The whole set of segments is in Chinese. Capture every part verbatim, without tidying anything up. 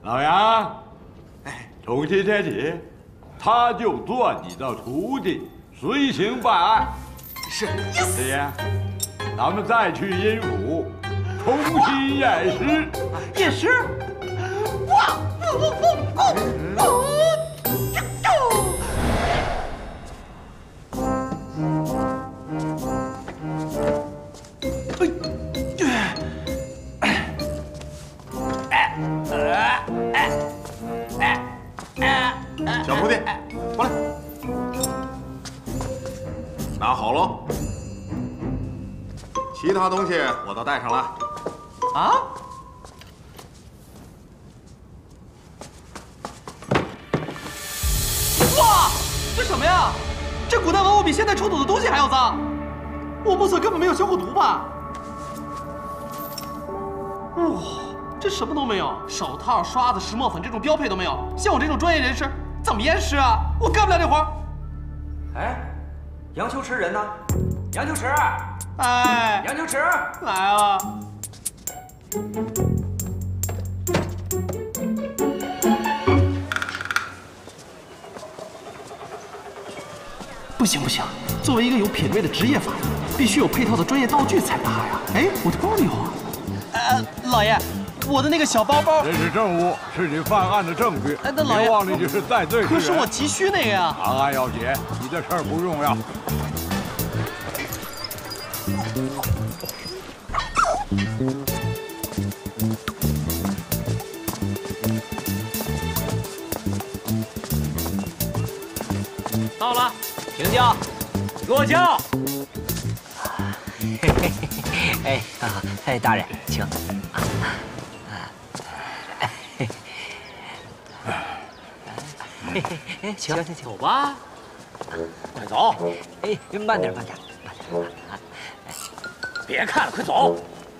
老杨，哎，从今天起，他就做你的徒弟，随行办案。 是。 子言，咱们再去阴府重新验尸。 验尸？哇！不不不不不！ 小徒弟，过来，拿好喽。其他东西我都带上了。 啊？哇，这什么呀？这古代文物比现在出土的东西还要脏。我目测根本没有消过毒吧？哇，这什么都没有，手套、刷子、石墨粉这种标配都没有。像我这种专业人士。 怎么验尸啊？我干不了这活儿。 哎，杨秋池人呢？杨秋池， 哎， 杨秋池来了。不行不行，作为一个有品位的职业法医，必须有配套的专业道具才搭呀。哎，我的包里有啊。呃，老爷。 我的那个小包包， 这是证物，是你犯案的证据。 哎，那老爷， 别忘了你是在罪之人。 可是我急需那个呀。 档案要写，你的事儿不重要。 到了，停轿，落轿。 嘿嘿嘿，哎啊，哎，大人，请。 哎，行行行， 走吧，快走！ 哎，慢点，慢点，慢点啊！ 哎，别看了，快走！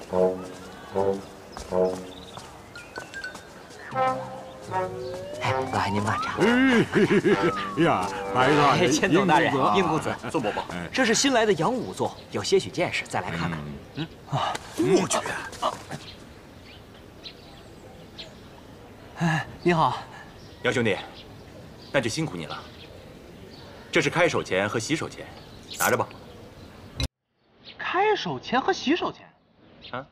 哎，老爷您慢着。 哎呀，白大人， 千总大人，殷公子， 宋伯伯， 这是新来的杨仵作，有些许见识，再来看看。嗯啊，我去！ 哎，你好， 杨兄弟。 那就辛苦你了。这是开手钱和洗手钱，拿着吧。 开手钱和洗手钱？ 啊？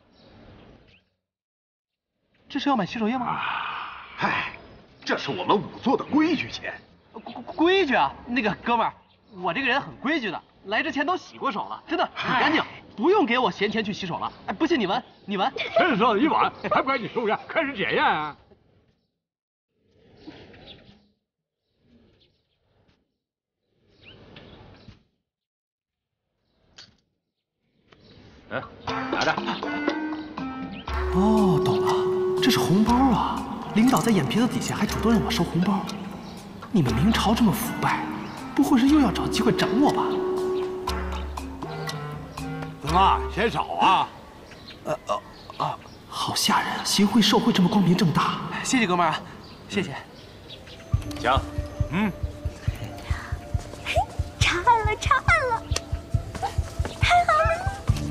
这是要买洗手液吗？ 嗨，这是我们仵作的规矩钱。 规规矩啊！那个哥们儿，我这个人很规矩的，来之前都洗过手了，真的很干净，不用给我闲钱去洗手了。哎，不信你闻，你闻。 陈设了一晚，还不赶紧收下，开始检验啊！ 嗯，拿着。 哦，懂了，这是红包啊！领导在眼皮子底下还主动让我收红包。你们明朝这么腐败，不会是又要找机会整我吧？ 怎么嫌少啊？ 呃呃啊，好吓人啊！行贿受贿这么光明正大。谢谢哥们儿啊，谢谢。 行， 嗯。 嘿，查案了，查案了，太好了！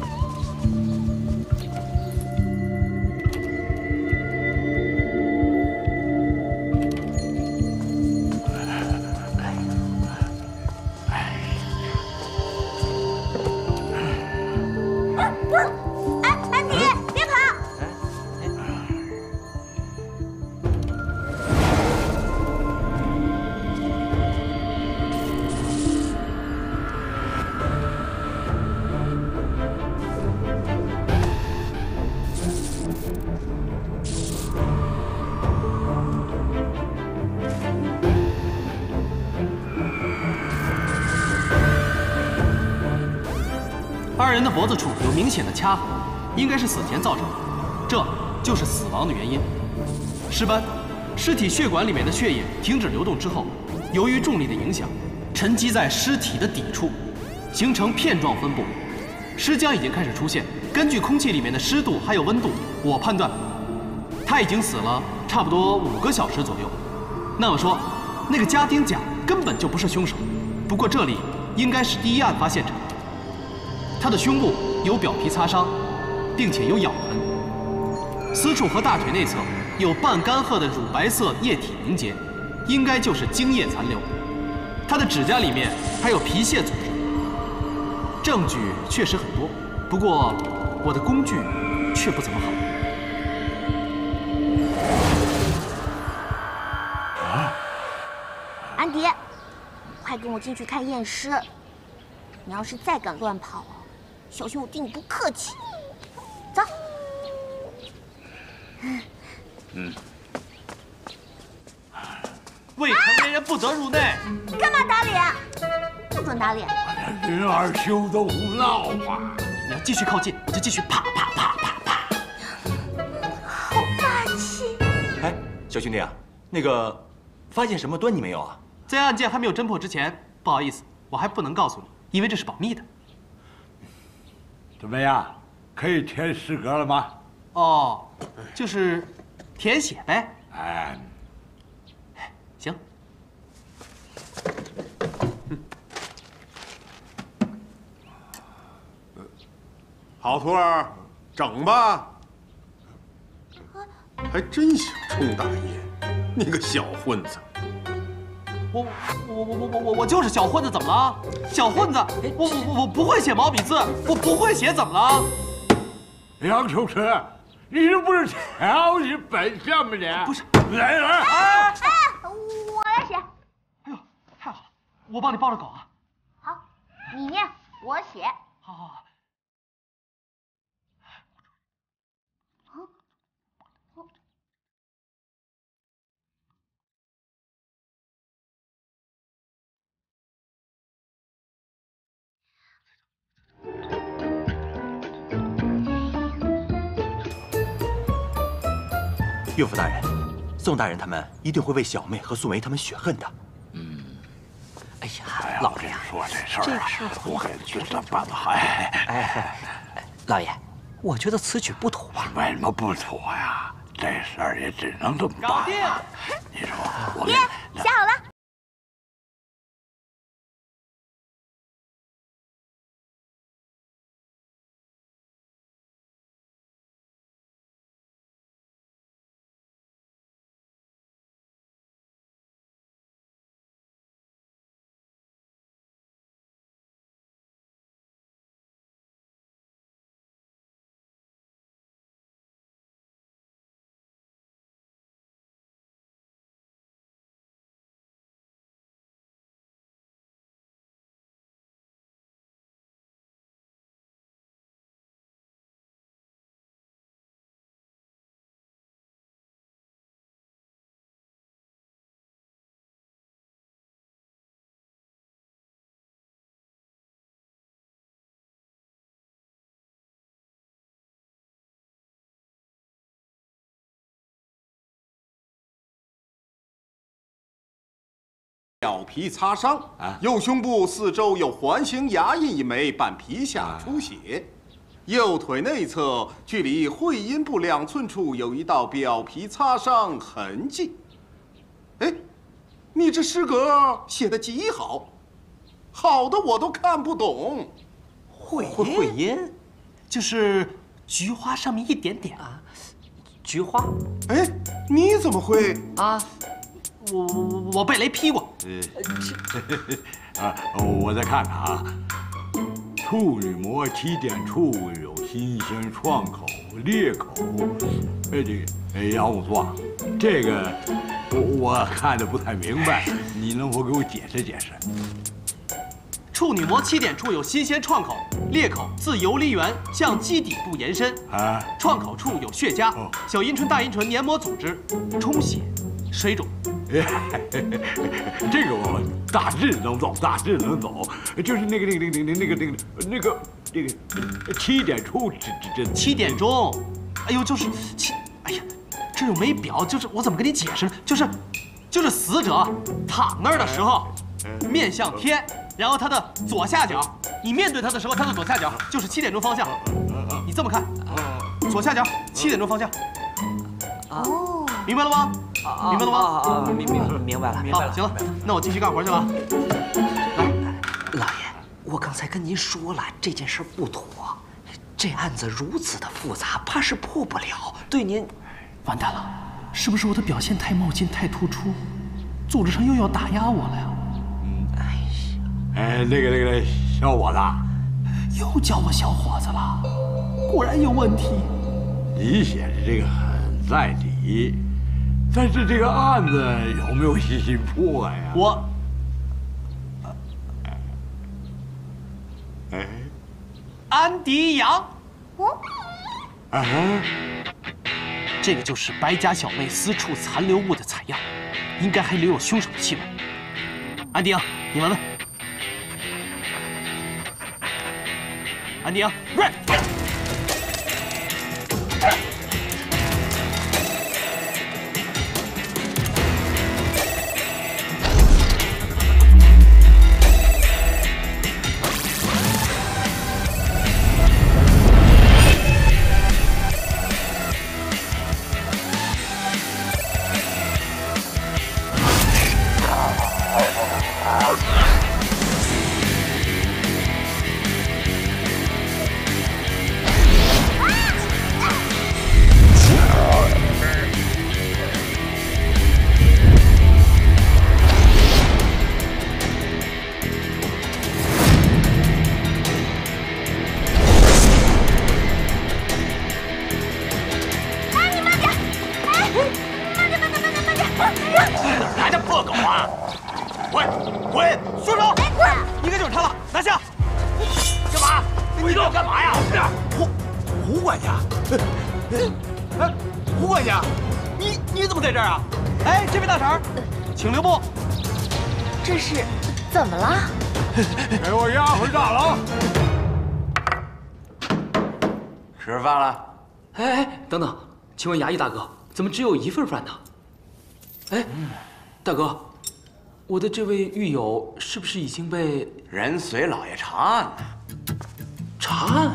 哎，安迪，别跑！ 二人的脖子处有明显的掐痕，应该是死前造成的，这就是死亡的原因。尸斑，尸体血管里面的血液停止流动之后，由于重力的影响，沉积在尸体的底处，形成片状分布。尸浆已经开始出现，根据空气里面的湿度还有温度，我判断他已经死了差不多五个小时左右。那么说，那个家丁甲根本就不是凶手。不过这里应该是第一案发现场。 他的胸部有表皮擦伤，并且有咬痕， 私处和大腿内侧有半干涸的乳白色液体凝结，应该就是精液残留。他的指甲里面还有皮屑组织。证据确实很多，不过我的工具却不怎么好。 啊！安迪，快跟我进去看验尸。你要是再敢乱跑，小心我对你不客气。走。 嗯。 未成年人不得入内。 干嘛打脸？不准打脸！ 女儿休得胡闹啊！ 你要继续靠近，我就继续啪啪啪啪啪。 好霸气！ 哎，小兄弟啊，那个发现什么端倪没有啊？ 在案件还没有侦破之前，不好意思，我还不能告诉你，因为这是保密的。 怎么样？可以填诗歌了吗？ 哦，就是填写呗。 哎， 行。 好徒儿，整吧！还真想冲大爷，你个小混子！ 我我我我我我我就是小混子，怎么了？小混子，我我我不会写毛笔字，我不会写，怎么了？ 杨秋实，你这不是挑衅本相吗？你不是， 来人！ 哎哎，我来写。 哎呦，太好了，我帮你包着稿啊。 好，你念，我写。 好好好。 岳父大人，宋大人他们一定会为小妹和素梅他们雪恨的。 嗯，哎呀，老爷， 说这事儿， 这事儿我给觉得办得好。哎哎，老爷，我觉得此举不妥啊。 为什么不妥呀？这事儿也只能这么办。 搞定！ 你说，我爹，写好了。 表皮擦伤啊，右胸部四周有环形牙印一枚，伴皮下出血。右腿内侧距离会阴部两寸处有一道表皮擦伤痕迹。哎，你这诗歌写得极好，好的我都看不懂。 会会阴， 就是菊花上面一点点啊。 菊花？ 哎，你怎么会啊？ 我我我被雷劈过。 啊，我再看看啊。处女膜起点处有新鲜创口、裂口。哎，这个，哎，杨武座，这个我我看的不太明白，你能否给我解释解释？ 处女膜起点处有新鲜创口、裂口，自游离缘向基底部延伸。啊，创口处有血痂，哦、小阴唇、大阴唇黏膜组织充血、水肿。 这个我大致能走，大致能走，就是那个那个那个那个那个那个那个那个七点处，这这这七点钟，哎呦，就是七，哎呀，这又没表，就是我怎么跟你解释呢？就是就是死者躺那儿的时候，面向天，然后他的左下角，你面对他的时候，他的左下角就是七点钟方向，你这么看，左下角七点钟方向。哦，明白了吗？明白了吗？ 啊，明明明白了，明白了。 行了，那我继续干活去了。 来，老爷，我刚才跟您说了，这件事不妥，这案子如此的复杂，怕是破不了。 对您， 完蛋了，是不是我的表现太冒进、太突出，组织上又要打压我了呀？ 嗯，哎呀，哎，那个那个小伙子， 又叫我小伙子了，果然有问题。 你显示这个很在理，但是这个案子有没有细心破呀？ 我， 哎， 安迪杨。 啊， 这个就是白家小妹私处残留物的采样，应该还留有凶手的气味。安迪杨，你闻闻。安迪杨，喂！请留步。 这是怎么了？ 给我押回大牢。 吃饭了？ 哎哎，等等，请问衙役大哥，怎么只有一份饭呢？哎，大哥，我的这位狱友是不是已经被人随老爷查案呢？ 查案？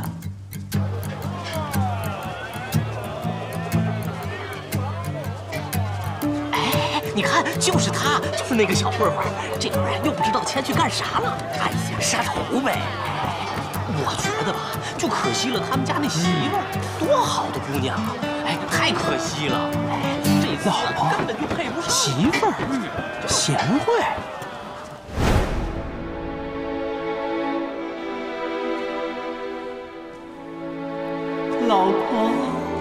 你看，就是他，就是那个小混混，这会儿又不知道前去干啥了。哎呀，杀头呗！我觉得吧，就可惜了他们家那媳妇儿，多好的姑娘啊！哎，太可惜了。哎，这次根本就配不上媳妇儿，贤惠。老婆。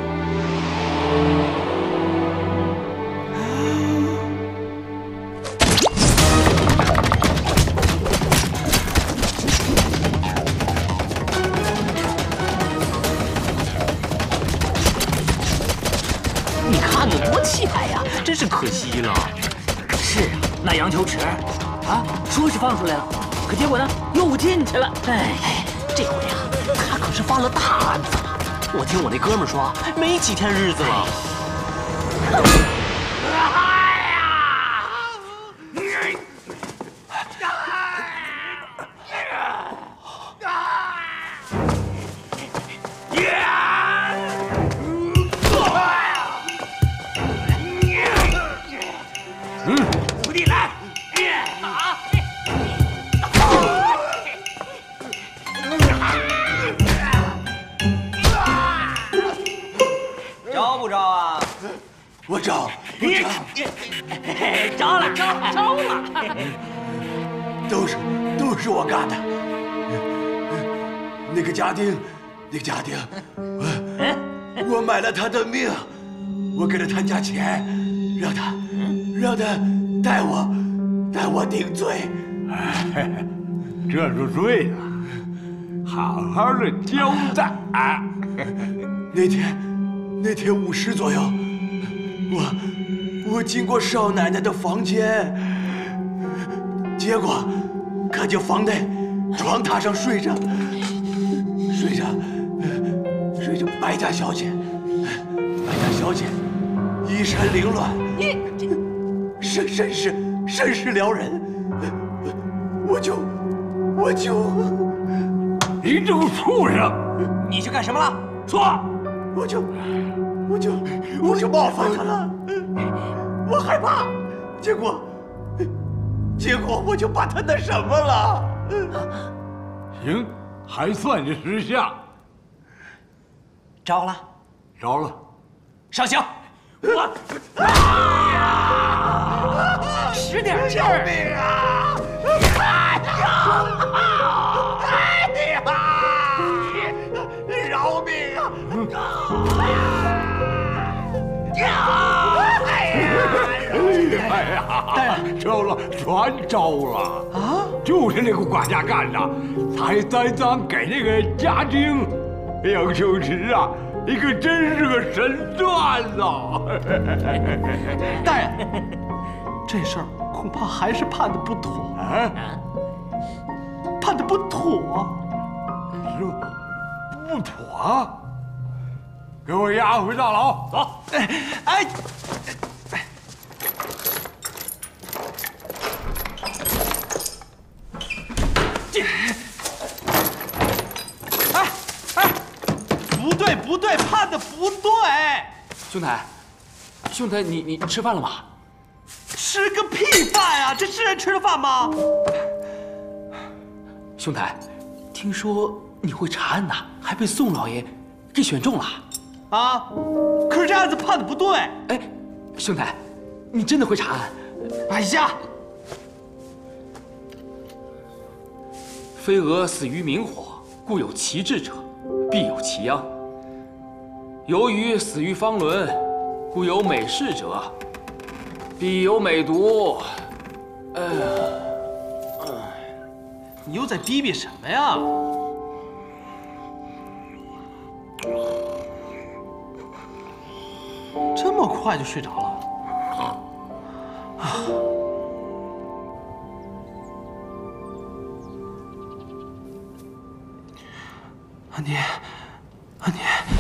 气派呀，真是可惜了。 是啊，那杨秋池，啊，说是放出来了，可结果呢，又进去了。 哎，这回啊，他可是犯了大案子了。我听我那哥们说，没几天日子了。 我招，我招， 招了，招招了， 都是都是我干的。那个家丁，那个家丁，我我买了他的命，我给了他家钱，让他让他带我带我顶罪。 这就对了，好好的交代。 那天那天午时左右。我我经过少奶奶的房间，结果看见房内床榻上睡着睡着睡着白家小姐，白家小姐衣衫凌乱，甚甚是甚是撩人，我就我就你这个畜生， 你去干什么了？ 说， 我就。我就我就冒犯他了，我害怕，结果结果我就把他那什么了。 行，还算是识相。 招了， 招了， 上刑！我， 哎呀，使点劲儿！ 救命啊！哎呀！哎呀！饶命啊！哎呀！大人，招了，全招了啊！就是那个管家干的，他还栽赃给那个家丁。杨秋池啊，你可真是个神算呐！ 大人，这事儿恐怕还是判的不妥啊，判的不妥， 是不妥？给我押回大牢，走！ 哎哎。不对，不对，判的不对！ 兄台，兄台，你你吃饭了吗？ 吃个屁饭呀！这是人吃的饭吗？ 兄台，听说你会查案呐，还被宋老爷给选中了。 啊！可是这案子判的不对。 哎，兄台，你真的会查案？ 哎呀！ 飞蛾死于明火，故有其志者，必有其殃。由于死于方伦，故有美事者，必有美毒。呃， 你又在逼逼什么呀？这么快就睡着了？啊！安妮，安妮。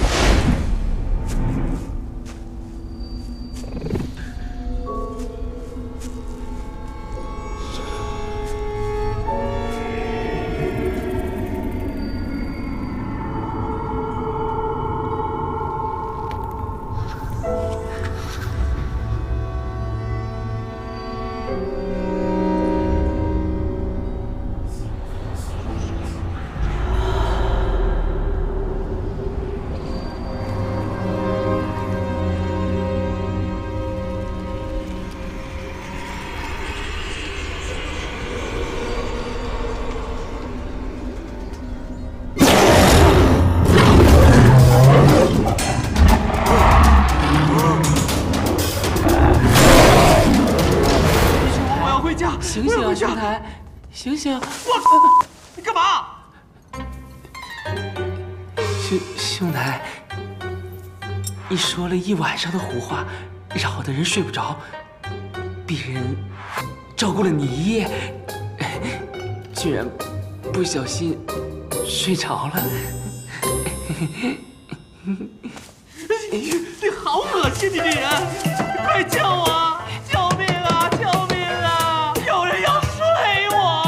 醒醒啊，兄台，醒醒！ 我，你干嘛？ 兄兄台，你说了一晚上的胡话，让我的人睡不着，鄙人照顾了你一夜，居然不小心睡着了。 你好恶心，你这人！快救我！救命啊！救命啊！有人要睡我！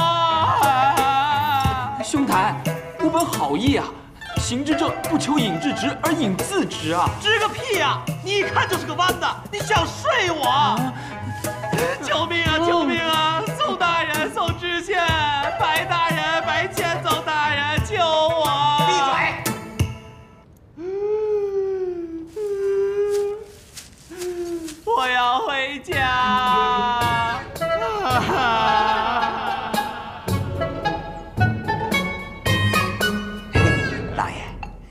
兄台，我本好意啊，行之正不求引致直，而引自直啊！ 直个屁呀！你一看就是个弯的，你想睡我？救命啊！救命啊！宋大人，宋知县，白大人，白千总大人，救我！ 闭嘴！ 我要回家。 老爷，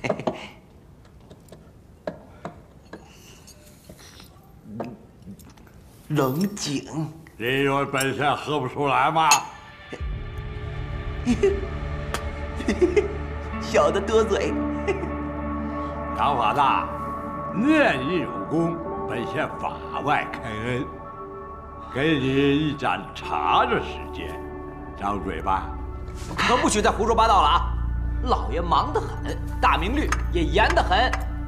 冷井。 这药本身喝不出来吗？ 小的多嘴。 杨法大，念你有功，本县法外开恩，给你一盏茶的时间，张嘴吧。 可不许再胡说八道了啊！老爷忙得很，大明律也严得很。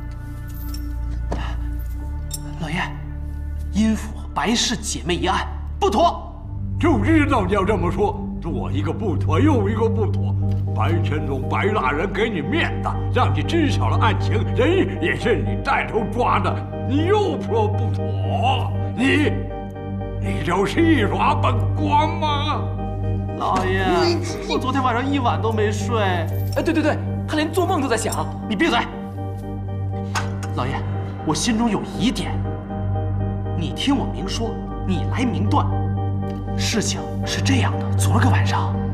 老爷，殷府和白氏姐妹一案不妥。 就知道你要这么说，做一个不妥又一个不妥。白千总、白大人给你面子，让你知晓了案情，人也是你带头抓的，你又说不妥，你，你就是一耍本官吗？ 老爷，我昨天晚上一晚都没睡。 哎，对对对，他连做梦都在想。 你闭嘴！老爷， 我心中有疑点。你听我明说，你来明断。事情是这样的，昨儿个晚上。